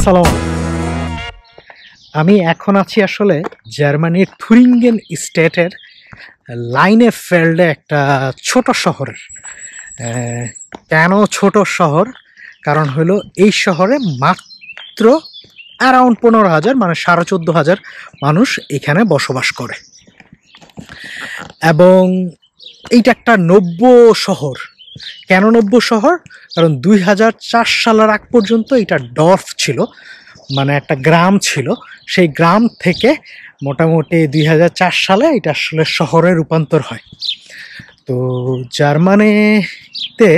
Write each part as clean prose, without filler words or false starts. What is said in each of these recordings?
আসসালাম। আমি এখন আছি আসলে জার্মানির থুরিঙ্গেন স্টেটের লাইনেফেল্ডে, একটা ছোট শহরের। কেন ছোট শহর? কারণ হলো এই শহরে মাত্র অ্যারাউন্ড 15,000 মানে 14,500 মানুষ এখানে বসবাস করে, এবং এইটা একটা নব্য শহর। কেন নব্য শহর? কারণ 2004 সালের আগ পর্যন্ত এটা ডর্ফ ছিল, মানে একটা গ্রাম ছিল। সেই গ্রাম থেকে মোটামুটি 2004 সালে এটা আসলে শহরে রূপান্তর হয়। তো জার্মানিতে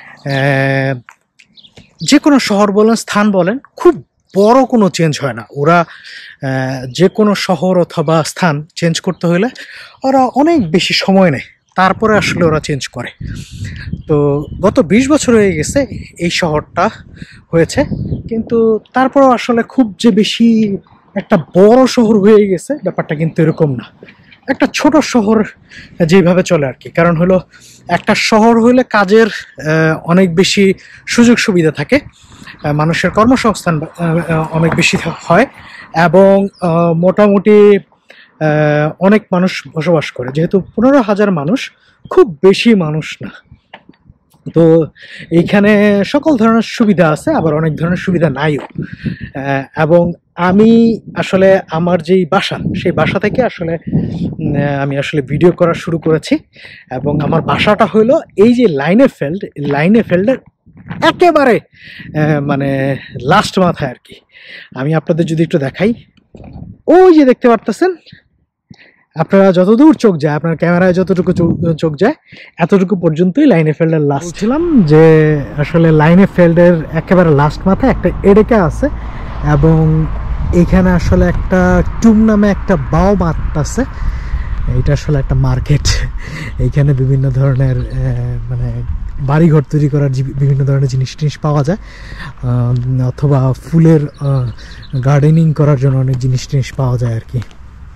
যে কোনো শহর বলেন, স্থান বলেন, খুব বড় কোনো চেঞ্জ হয় না। ওরা যে কোনো শহর অথবা স্থান চেঞ্জ করতে হলে ওরা অনেক বেশি সময় নেয়, তারপরে আসলে ওরা চেঞ্জ করে। তো গত 20 বছর হয়ে গেছে এই শহরটা হয়েছে, কিন্তু তারপরেও আসলে খুব যে বেশি একটা বড় শহর হয়ে গেছে ব্যাপারটা কিন্তু এরকম না। একটা ছোট শহর যেভাবে চলে আর কি। কারণ হলো একটা শহর হলে কাজের অনেক বেশি সুযোগ সুবিধা থাকে, মানুষের কর্মসংস্থান অনেক বেশি হয়, এবং মোটামুটি অনেক মানুষ বসবাস করে। যেহেতু 15,000 মানুষ খুব বেশি মানুষ না, তো এইখানে সকল ধরনের সুবিধা আছে, আবার অনেক ধরনের সুবিধা নাইও। এবং আমি আসলে আমার যেই বাসা, সেই বাসা থেকে আসলে আমি আসলে ভিডিও করা শুরু করেছি। এবং আমার বাসাটা হলো এই যে লাইনেফেল্ডের একেবারে মানে লাস্ট মাথায় আর কি। আমি আপনাদের যদি একটু দেখাই, ওই যে দেখতে পারতেছেন, আপনারা যতদূর চোখ যায়, আপনার ক্যামেরায় যতটুকু চোখ যায়, এতটুকু পর্যন্তই লাইনেফেল্ডের লাস্ট। ছিলাম যে আসলে লাইনেফেল্ডের একেবারে লাস্ট মাথায় একটা এডেকা আছে, এবং এখানে আসলে একটা টুম নামে একটা বাও মার্ট আছে। এটা আসলে একটা মার্কেট। এইখানে বিভিন্ন ধরনের মানে বাড়িঘর তৈরি করার বিভিন্ন ধরনের জিনিস পাওয়া যায়, অথবা ফুলের গার্ডেনিং করার জন্য অনেক জিনিস পাওয়া যায় আর কি।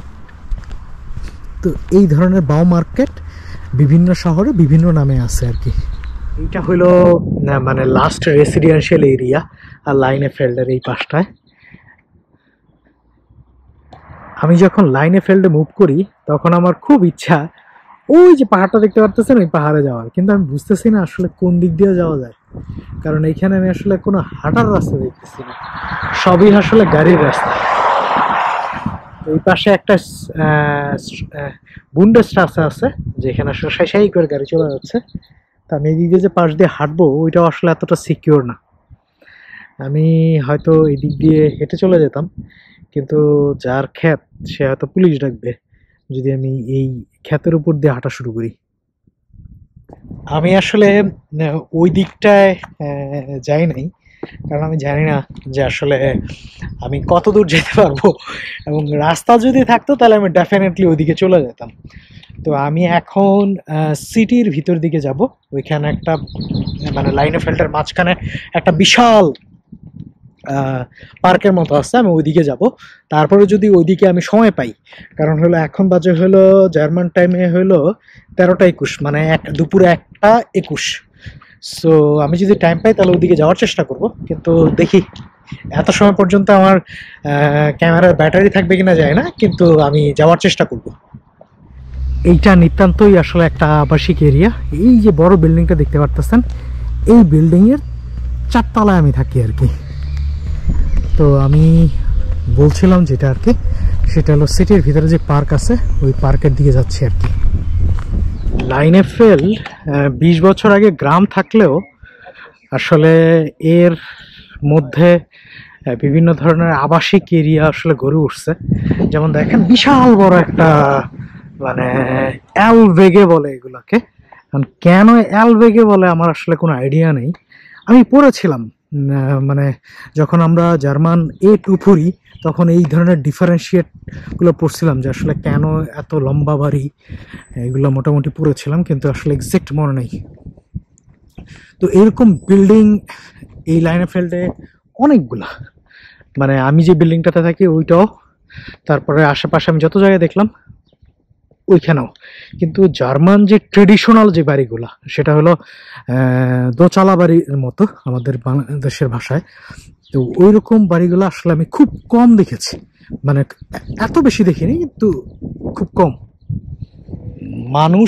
তো এই ধরনের বাও মার্কেট বিভিন্ন শহরে বিভিন্ন নামে আছে আর কি। এইটা হলো মানে লাস্ট রেসিডেন্সিয়াল এরিয়া আর লাইনেফেল্ডের এই পাশটায়। আমি যখন লাইনেফেল্ডে মুভ করি তখন আমার খুব ইচ্ছা ওই যে পাহাড়টা দেখতে পারতেছেন, ওই পাহাড়ে যাওয়ার, কিন্তু আমি বুঝতেছি না আসলে কোন দিক দিয়ে যাওয়া যায়। কারণ এইখানে আমি আসলে কোনো হাঁটার রাস্তা দেখতেছি না, সবই আসলে গাড়ির রাস্তা। এই পাশে একটা বুন্ডেস্ট্রাসে আছে, যেখানে আসলে সাই করে গাড়ি চলে যাচ্ছে। তা আমি এই দিক দিয়ে যে পাশ দিয়ে হাঁটবো, ওইটাও আসলে এতটা সিকিউর না। আমি হয়তো এই দিক দিয়ে হেঁটে চলে যেতাম, কিন্তু যার ক্ষেত সে হয়তো পুলিশ ডাকবে যদি আমি এই ক্ষেতের উপর দিয়ে হাঁটা শুরু করি। আমি আসলে ওই দিকটায় যাই নাই, কারণ আমি জানি না যে আসলে আমি কত দূর যেতে পারবো, এবং রাস্তা যদি থাকতো তাহলে আমি ডেফিনেটলি ওইদিকে চলে যেতাম। তো আমি এখন সিটির ভিতর দিকে যাব। ওইখানে একটা মানে লাইনেফেল্ডের মাঝখানে একটা বিশাল পার্কের মতো আছে, আমি ওইদিকে যাব। তারপরে যদি ওইদিকে আমি সময় পাই, কারণ হলো এখন বাজে হলো জার্মান টাইমে হলো 13টা 21, মানে দুপুরে 1টা 21। সো আমি যদি টাইম পাই তাহলে ওইদিকে যাওয়ার চেষ্টা করব, কিন্তু দেখি এত সময় পর্যন্ত আমার ক্যামেরার ব্যাটারি থাকবে কিনা যায় না, কিন্তু আমি যাওয়ার চেষ্টা করব। এইটা নিতান্তই আসলে একটা আবাসিক এরিয়া। এই যে বড় বিল্ডিংটা দেখতে পারতেছেন, এই বিল্ডিংয়ের 4 তলায় আমি থাকি আর কি। তো আমি বলছিলাম যেটা আর কি, সেটা হলো সিটির ভিতরে যে পার্ক আছে, ওই পার্কের দিকে যাচ্ছি আর কি। লাইনেফেল্ড 20 বছর আগে গ্রাম থাকলেও আসলে এর মধ্যে বিভিন্ন ধরনের আবাসিক এরিয়া আসলে গড়ে উঠছে। যেমন দেখেন, বিশাল বড় একটা মানে অ্যালভেগে বলে এগুলোকে। কেন অ্যালভেগে বলে আমার আসলে কোনো আইডিয়া নেই। আমি পড়েছিলাম মানে যখন আমরা জার্মান A2 পড়ি, তখন এই ধরনের ডিফারেন্সিয়েটগুলো পড়ছিলাম যে আসলে কেন এত লম্বা বাড়ি, এগুলো মোটামুটি পড়েছিলাম, কিন্তু আসলে এক্সাক্ট মনে নেই। তো এরকম বিল্ডিং এই লাইনেফেল্ডে অনেকগুলা, মানে আমি যে বিল্ডিংটাতে থাকি ওইটাও, তারপরে আশেপাশে আমি যত জায়গায় দেখলাম ওইখানেও। কিন্তু জার্মান যে ট্রেডিশনাল যে বাড়িগুলা সেটা হলো দোচালা বাড়ির মতো আমাদের বাংলাদেশের ভাষায়। তো ওই রকম বাড়িগুলো আসলে আমি খুব কম দেখেছি, মানে এত বেশি দেখিনি কিন্তু খুব কম। মানুষ,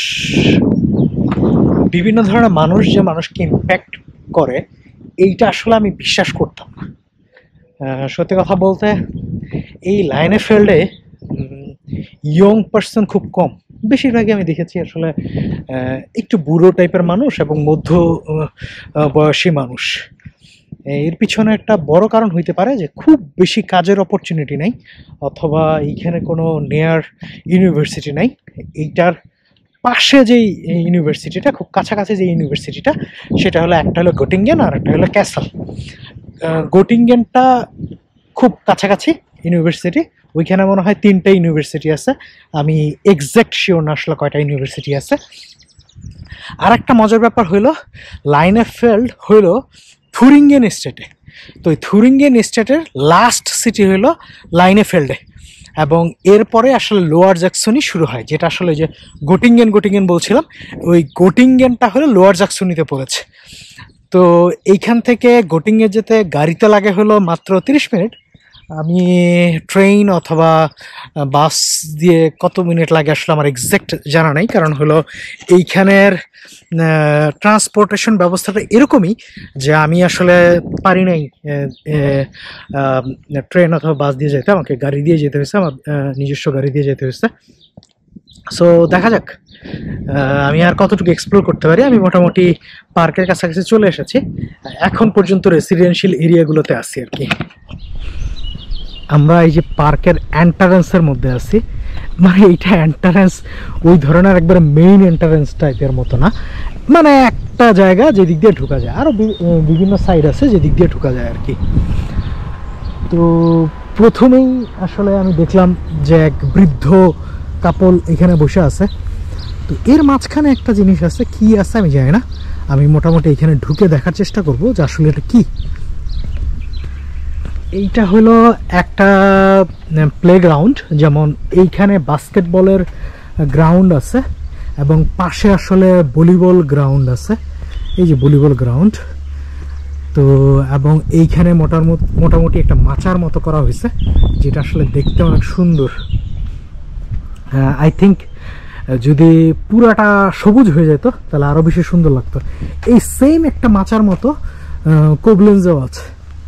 বিভিন্ন ধরনের মানুষ যে মানুষকে ইম্প্যাক্ট করে এইটা আসলে আমি বিশ্বাস করতাম না। সত্যি কথা বলতে এই লাইনেফেল্ডে ইয়ং পার্সন খুব কম, বেশিরভাগই আমি দেখেছি আসলে একটু বুড়ো টাইপের মানুষ এবং মধ্য বয়সী মানুষ। এর পিছনে একটা বড় কারণ হইতে পারে যে খুব বেশি কাজের অপরচুনিটি নাই, অথবা এইখানে কোনো নিয়ার ইউনিভার্সিটি নাই। এইটার পাশে যেই ইউনিভার্সিটিটা, খুব কাছাকাছি যে ইউনিভার্সিটিটা, সেটা হলো একটা হলো গোটিঙ্গেন আর একটা হলো ক্যাসেল। গোটিঙ্গেনটা খুব কাছাকাছি ইউনিভার্সিটি, ওইখানে মনে হয় 3টা ইউনিভার্সিটি আছে, আমি এক্স্যাক্ট শিওর না আসলে কয়টা ইউনিভার্সিটি আছে। আর একটা মজার ব্যাপার হইলো লাইনেফেল্ড হইলো থুরিঙ্গেন স্টেটে। তো ওই থুরিঙ্গেন স্টেটের লাস্ট সিটি হইলো লাইনেফেল্ডে, এবং এরপরে আসলে লোয়ার জ্যাকসনই শুরু হয়, যেটা আসলে যে গোটিঙ্গেন বলছিলাম, ওই গোটিঙ্গেনটা হলো লোয়ার জ্যাকসনিতে পড়েছে। তো এইখান থেকে গোটিঙ্গে যেতে গাড়িতে লাগে হলো মাত্র 30 মিনিট। আমি ট্রেন অথবা বাস দিয়ে কত মিনিট লাগে আসলে আমার এক্স্যাক্ট জানা নাই, কারণ হলো এইখানের ট্রান্সপোর্টেশন ব্যবস্থাটা এরকমই যে আমি আসলে পারি নাই ট্রেন অথবা বাস দিয়ে যেতে, আমাকে গাড়ি দিয়ে যেতে হয়েছে, আমার নিজস্ব গাড়ি দিয়ে যেতে হয়েছে। সো দেখা যাক আমি আর কতটুকু এক্সপ্লোর করতে পারি। আমি মোটামুটি পার্কের কাছাকাছি চলে এসেছি, এখন পর্যন্ত রেসিডেন্সিয়াল এরিয়াগুলোতে আছি আর কি। আমরা এই যে পার্কের এন্ট্রান্সের মধ্যে আছি, মানে এইটা এন্ট্রান্স ওই ধরনের একবারে মেইন এন্ট্রান্স টাইপের মতো না, মানে একটা জায়গা যেদিক দিয়ে ঢোকা যায়, আরও বিভিন্ন সাইড আছে যেদিক দিয়ে ঢোকা যায় আর কি। তো প্রথমেই আসলে আমি দেখলাম যে এক বৃদ্ধ কাপল এখানে বসে আছে। তো এর মাঝখানে একটা জিনিস আছে, কি আছে আমি জানি না, আমি মোটামুটি এখানে ঢুকে দেখার চেষ্টা করব যে আসলে এটা কি। এইটা হলো একটা প্লেগ্রাউন্ড, যেমন এইখানে বাস্কেটবলের গ্রাউন্ড আছে এবং পাশে আসলে ভলিবল গ্রাউন্ড আছে, এই যে ভলিবল গ্রাউন্ড। তো এবং এইখানে মোটামুটি একটা মাচার মতো করা হয়েছে, যেটা আসলে দেখতে অনেক সুন্দর। আই থিঙ্ক যদি পুরাটা সবুজ হয়ে যেত তাহলে আরও বেশি সুন্দর লাগতো। এই সেম একটা মাচার মতো কোবলেন্সেও আছে,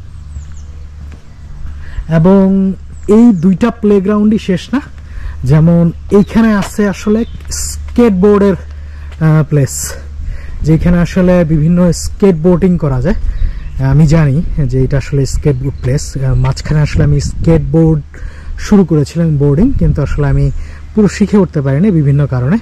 এবং এই দুইটা প্লেগ্রাউন্ডই শেষ না, যেমন এইখানে আছে আসলে স্কেটবোর্ডের প্লেস, যেখানে আসলে বিভিন্ন স্কেটবোর্ডিং করা যায়। আমি জানি যে এটা আসলে স্কেটবোর্ড প্লেস। মাঝখানে আসলে আমি স্কেটবোর্ড শুরু করেছিলাম বোর্ডিং, কিন্তু আসলে আমি পুরো শিখে উঠতে পারিনি বিভিন্ন কারণে।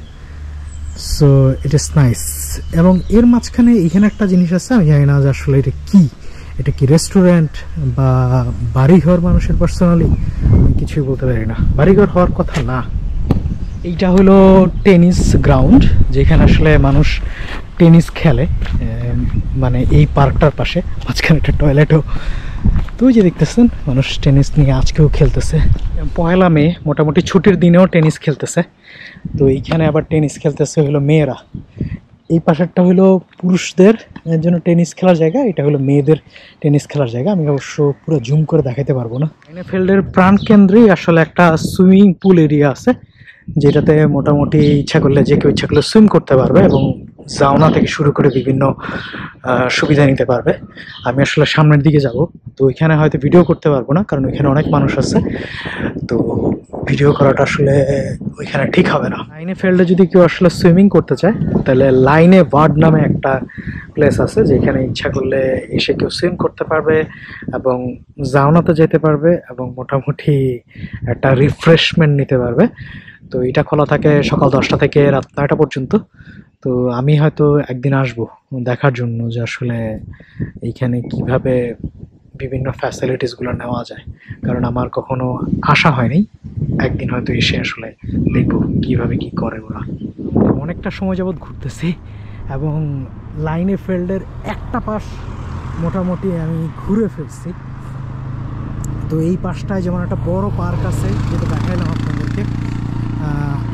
So it is nice. এবং এর মাঝখানে এখানে একটা জিনিস আছে, আমি জানি না যে আসলে এটা কি, এটা কি রেস্টুরেন্ট বা বাড়িঘর মানুষের পার্সোনালি আমি কিছুই বলতে পারি না, বাড়িঘর হওয়ার কথা না। এইটা হলো টেনিস গ্রাউন্ড, যেখানে আসলে মানুষ টেনিস খেলে, মানে এই পার্কটার পাশে মাঝখানে একটা টয়লেটও। তো ওই যে দেখতেছেন মানুষ টেনিস নিয়ে আজকেও খেলতেছে। 1 মে মোটামুটি ছুটির দিনেও টেনিস খেলতেছে। তো এইখানে আবার টেনিস খেলতেছে হলো মেয়েরা, এই পাশেরটা হলো পুরুষদের জন্য টেনিস খেলার জায়গা, এটা হলো মেয়েদের টেনিস খেলার জায়গা। আমি অবশ্য পুরো জুম করে দেখাতে পারবো না। লাইনেফেল্ডের প্রাণকেন্দ্রেই আসলে একটা সুইমিং পুল এরিয়া আছে, যেটাতে মোটামুটি ইচ্ছা করলে যে কেউ ইচ্ছা করলে সুইম করতে পারবে এবং জাউনা থেকে শুরু করে বিভিন্ন সুবিধা নিতে পারবে। আমি আসলে সামনের দিকে যাব, তো ওইখানে হয়তো ভিডিও করতে পারবো না, কারণ ওইখানে অনেক মানুষ আছে, তো ভিডিও করাটা আসলে ওইখানে ঠিক হবে না। লাইনেফেল্ডে যদি কেউ আসলে সুইমিং করতে চায় তাহলে লাইনে ওয়ার্ড নামে একটা প্লেস আছে, যেখানে ইচ্ছা করলে এসে কেউ সুইম করতে পারবে এবং জাউনাতে যেতে পারবে এবং মোটামুটি একটা রিফ্রেশমেন্ট নিতে পারবে। তো এটা খোলা থাকে সকাল 10টা থেকে রাত 9টা পর্যন্ত। তো আমি হয়তো একদিন আসবো দেখার জন্য যে আসলে এইখানে কিভাবে বিভিন্ন ফ্যাসিলিটিসগুলো নেওয়া যায়, কারণ আমার কখনো আসা হয়নি। একদিন হয়তো এসে আসলে দেখবো কিভাবে কি করে ওরা। অনেকটা সময় যাবৎ ঘুরতেছি এবং লাইনেফেল্ডের একটা পাশ মোটামুটি আমি ঘুরে ফেলছি। তো এই পাশটায় যেমন একটা বড় পার্ক আছে, যেটা দেখাইলাম আপনাদেরকে,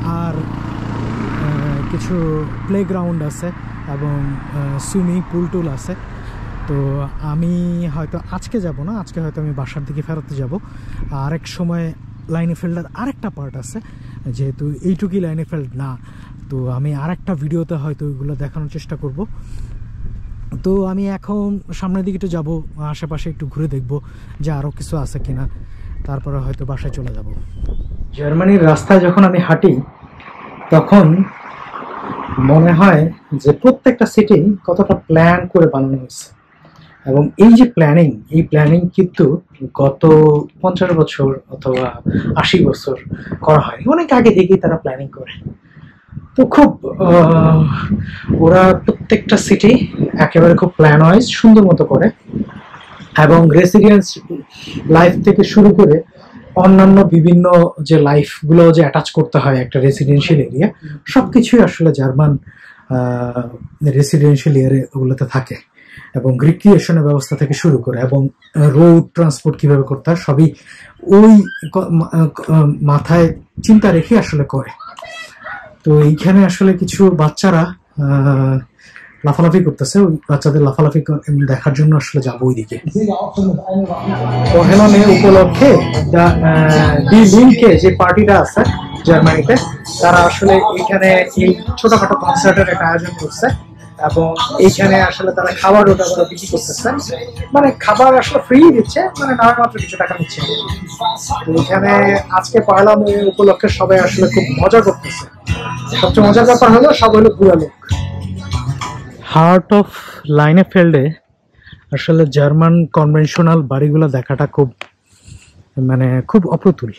আর কিছু প্লেগ্রাউন্ড আছে এবং সুইমিং পুল টুল আছে। তো আমি হয়তো আজকে যাব না, আজকে হয়তো আমি বাসার দিকে ফেরত যাব। আরেক সময় লাইনেফেল্ডের আরেকটা পার্ট আছে, যেহেতু এইটুকুই লাইনেফেল্ড না, তো আমি আরেকটা ভিডিওতে হয়তো ওইগুলো দেখানোর চেষ্টা করব। তো আমি এখন সামনের দিকে একটু যাবো, আশেপাশে একটু ঘুরে দেখব যে আরও কিছু আছে কিনা, তারপরে হয়তো বাসায় চলে যাব। জার্মানির রাস্তায় যখন আমি হাঁটি তখন মনে হয় যে প্রত্যেকটা সিটি কতটা প্ল্যান করে বানানো হয়েছে। এবং এই যে এই প্ল্যানিং কিন্তু গত 50 বছর অথবা 80 বছর করা হয়, অনেক আগে থেকেই তারা প্ল্যানিং করে। তো খুব ওরা প্রত্যেকটা সিটি একেবারে খুব প্ল্যান ওয়াইজ সুন্দর মতো করে, এবং রেসিডেন্স লাইফ থেকে শুরু করে অন্যান্য বিভিন্ন যে লাইফগুলো যে অ্যাটাচ করতে হয় একটা রেসিডেন্সিয়াল এরিয়া, সবকিছুই আসলে জার্মান রেসিডেন্সিয়াল এরিয়াগুলোতে থাকে। এবং রিক্রিয়েশনের ব্যবস্থা থেকে শুরু করে এবং রোড ট্রান্সপোর্ট কিভাবে করতে হয় সবই ওই মাথায় চিন্তা রেখে আসলে করে। তো এইখানে আসলে কিছু বাচ্চারা লাফালাফি করতেছে, ওই বাচ্চাদের লাফালাফি দেখার জন্য আসলে যাবো ওইদিকে। পহেলা মে উপলক্ষে ডি লিঙ্কে যে পার্টিটা আছে জার্মানিতে, তারা আসলে এইখানে এই ছোটখাটো কনসার্টের একটা আয়োজন করছে এবং এইখানে আসলে তারা খাবার ওটা বিক্রি করতেছে, মানে খাবার আসলে ফ্রি দিচ্ছে, মানে নামে মাত্র কিছু টাকা নিচ্ছে। তো এখানে আজকে পয়লা মে উপলক্ষে সবাই আসলে খুব মজা করতেছে। সবচেয়ে মজার ব্যাপার হলো সব হলো বুড়া লোক। হার্ট অফ লাইনেফেল্ডে আসলে জার্মান কনভেনশনাল বাড়িগুলো দেখাটা খুব অপ্রতুল।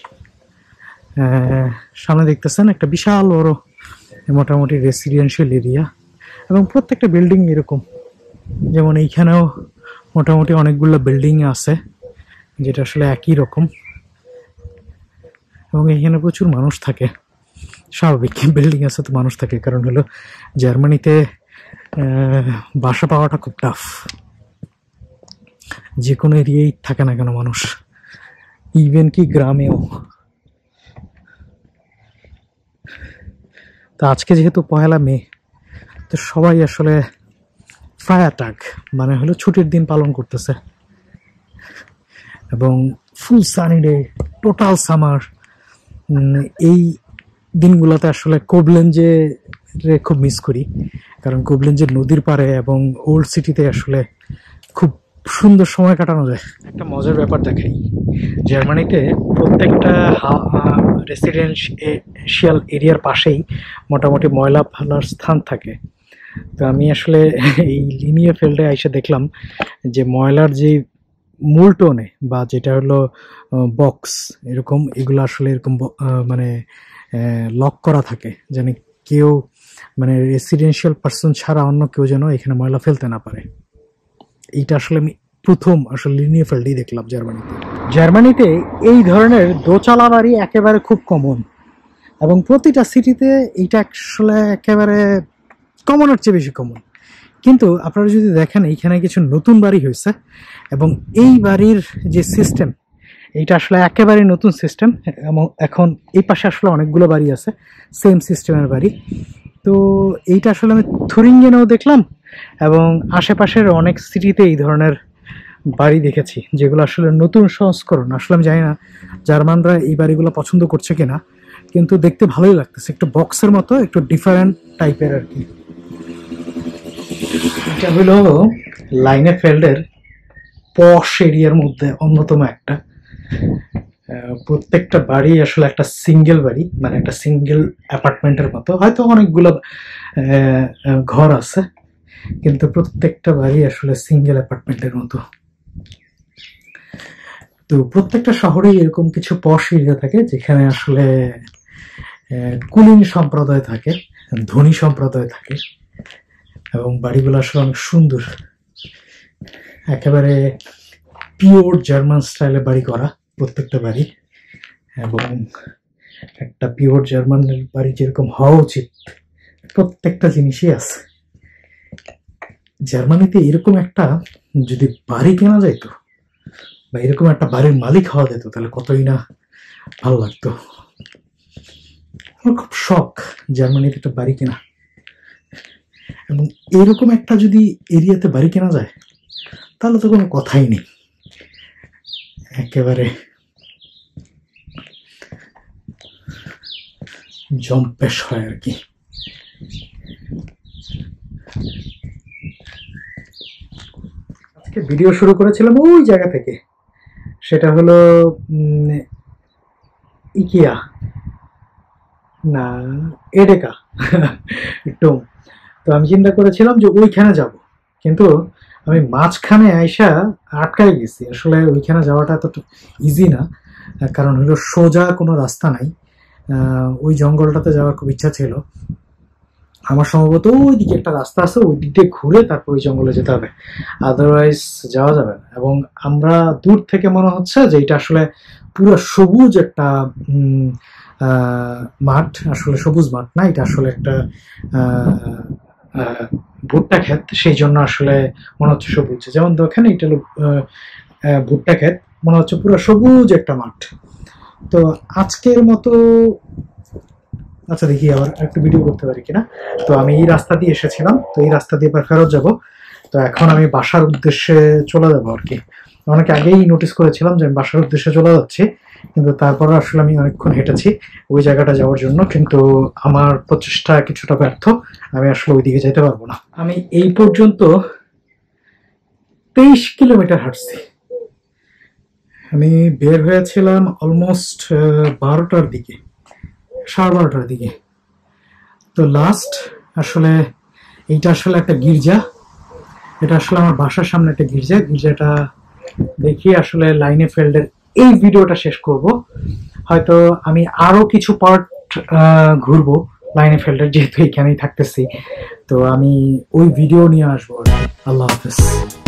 সামনে দেখতেছেন একটা বিশাল বড় মোটামুটি রেসিডেন্সিয়াল এরিয়া, এবং প্রত্যেকটা বিল্ডিং এরকম, যেমন এইখানেও মোটামুটি অনেকগুলো বিল্ডিং আছে যেটা আসলে একই রকম, এবং এখানে প্রচুর মানুষ থাকে। স্বাভাবিক, বিল্ডিং আছে তো মানুষ থাকে, কারণ হলো জার্মানিতে বাসা পাওয়াটা খুব টাফ। যে কোনো এরিয়ায় থাকে না কেন মানুষ, ইভেন কি গ্রামেও। তো আজকে যেহেতু পহেলা মে, তো সবাই আসলে ফায়ারটাগ মানে হলো ছুটির দিন পালন করতেছে, এবং full sunny day, total summer. এই দিনগুলোতে আসলে কোবলেঞ্জে খুব মিস করি, কারণ কোবলেঞ্জের নদীর পাড়ে এবং ওল্ড সিটিতে আসলে খুব সুন্দর সময় কাটানো যায়। একটা মজার ব্যাপার দেখাই, জার্মানিতে প্রত্যেকটা রেসিডেন্সিয়াল এরিয়ার পাশেই মোটামুটি ময়লা ফেলার স্থান থাকে। তো আমি আসলে এই লিনিয়েফেল্ডে এসে দেখলাম যে ময়লার যে মূলটনে বা যেটা হলো বক্স এরকম, এগুলো আসলে এরকম লক করা থাকে, যেন কেউ রেসিডেন্সিয়াল পার্সন ছাড়া অন্য কেউ যেন এখানে ময়লা ফেলতে না পারে। এইটা আসলে আমি প্রথম আসলে লিনিয়েফেল্ডেই দেখলাম জার্মানিতে এই ধরনের দোচালা বাড়ি একেবারে খুব কমন, এবং প্রতিটা সিটিতে এইটা আসলে একেবারে কমনের চেয়ে বেশি কমন। কিন্তু আপনারা যদি দেখেন এইখানে কিছু নতুন বাড়ি হয়েছে, এবং এই বাড়ির যে সিস্টেম এইটা আসলে একেবারে নতুন সিস্টেম। এবং এখন এই পাশে আসলে অনেকগুলো বাড়ি আছে সেম সিস্টেমের বাড়ি। তো এইটা আসলে আমি থুরিঙ্গেনেও দেখলাম, এবং আশেপাশের অনেক সিটিতে এই ধরনের বাড়ি দেখেছি যেগুলো আসলে নতুন সংস্করণ। আসলে আমি জানি না জার্মানরা এই বাড়িগুলো পছন্দ করছে কিনা, কিন্তু দেখতে ভালোই লাগতেছে, একটু বক্সের মতো, একটু ডিফারেন্ট টাইপের আর কি। এটা হলো লাইনেফেল্ডের পশ এরিয়ার মধ্যে অন্যতম একটা। প্রত্যেকটা বাড়ি আসলে একটা সিঙ্গেল বাড়ি, মানে একটা সিঙ্গেল অ্যাপার্টমেন্টের মতো, হয়তো অনেকগুলো ঘর আছে, কিন্তু প্রত্যেকটা বাড়ি আসলে সিঙ্গেল অ্যাপার্টমেন্টের মতো। তো প্রত্যেকটা শহরেই এরকম কিছু পশ এরিয়া থাকে যেখানে আসলে কুলিন সম্প্রদায় থাকে, ধনী সম্প্রদায় থাকে, এবং বাড়িগুলো আসলে অনেক সুন্দর, একেবারে পিওর জার্মান স্টাইলে বাড়ি করা প্রত্যেকটা বাড়ি। এবং একটা পিওর জার্মানের বাড়ি যেরকম হওয়া উচিত প্রত্যেকটা জিনিসই আছে। জার্মানিতে এরকম একটা যদি বাড়ি কেনা যাইতো বা এরকম একটা বাড়ির মালিক হওয়া যেত তাহলে কতই না ভালো লাগতো। আমার খুব শখ জার্মানিতে একটা বাড়ি কেনা, এবং এরকম একটা যদি এরিয়াতে বাড়ি কেনা যায় তাহলে তো কোনো কথাই নেই, একেবারে জম্পেশ হয় আর কি। আজকে ভিডিও শুরু করেছিলাম ওই জায়গা থেকে, সেটা হলো ইকিয়া না এডেকা টোম। তো আমি চিন্তা করেছিলাম যে ওইখানে যাব, কিন্তু আমি মাঝখানে আইসা আটকাই গেছি। আসলে ওইখানে যাওয়াটা এতটা ইজি না, কারণ হলো সোজা কোনো রাস্তা নাই। ওই জঙ্গলটাতে যাওয়ার খুব ইচ্ছা ছিল আমার, সম্ভবত ওই দিকে একটা রাস্তা আছে, ওই দিক দিয়ে ঘুরে তারপর ওই জঙ্গলে যেতে হবে, আদারওয়াইজ যাওয়া যাবে না। এবং আমরা দূর থেকে মনে হচ্ছে যে এটা আসলে পুরো সবুজ একটা মাঠ, আসলে সবুজ মাঠ না, এটা আসলে একটা ভুট্টা ক্ষেত, সেই জন্য আসলে মনে হচ্ছে সবুজ। যেমন দেখেন এটা হলো ভুট্টা ক্ষেত, মনে হচ্ছে পুরো সবুজ একটা মাঠ। তো আজকের মতো, আচ্ছা দেখি আবার একটু ভিডিও করতে পারি কিনা। তো আমি এই রাস্তা দিয়ে এসেছিলাম, তো এই রাস্তা দিয়ে এবার ফেরত যাব। তো এখন আমি বাসার উদ্দেশ্যে চলে যাবো আর কি। অনেক আগেই নোটিস করেছিলাম যে আমি বাসার উদ্দেশ্যে চলে যাচ্ছি, কিন্তু তারপরে আসলে আমি অনেকক্ষণ হেঁটেছি ওই জায়গাটা যাওয়ার জন্য, কিন্তু আমার প্রচেষ্টা কিছুটা ব্যর্থ, আমি আসলে ওই দিকে যেতে পারবো না। আমি এই পর্যন্ত 23 কিলোমিটার হাঁটছি। আমি বের হয়েছিলাম অলমোস্ট 12টার দিকে, 12:30টার দিকে। তো লাস্ট আসলে এইটা আসলে একটা গির্জা, এটা আসলে আমার বাসার সামনে একটা গির্জা। গির্জাটা দেখি আসলে লাইনে ফেল্ডের এই ভিডিওটা শেষ করব। হয়তো আমি আরো কিছু পার্ট ঘুরবো লাইনে ফেল্ডের, যেহেতু এখানেই থাকতেছি। তো আমি ওই ভিডিও নিয়ে আসবো। আল্লাহ হাফেজ।